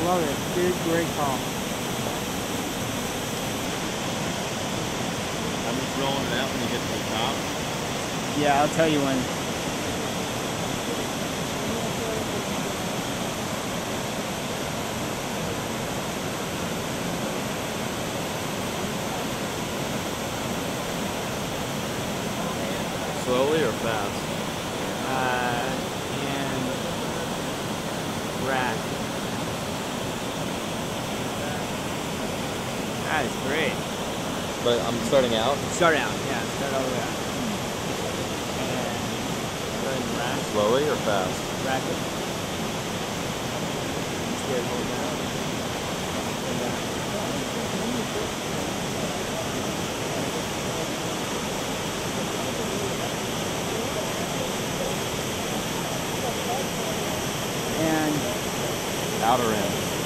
love it. Good, great call. I'm just rolling it out when you get to the top. Yeah, I'll tell you when. Slowly or fast? And rack. That is great. But I'm starting out? Start out, yeah, start all the way out. And go ahead and rack. Slowly or fast? Rack it. Just get it hold down. And down. And Outer end.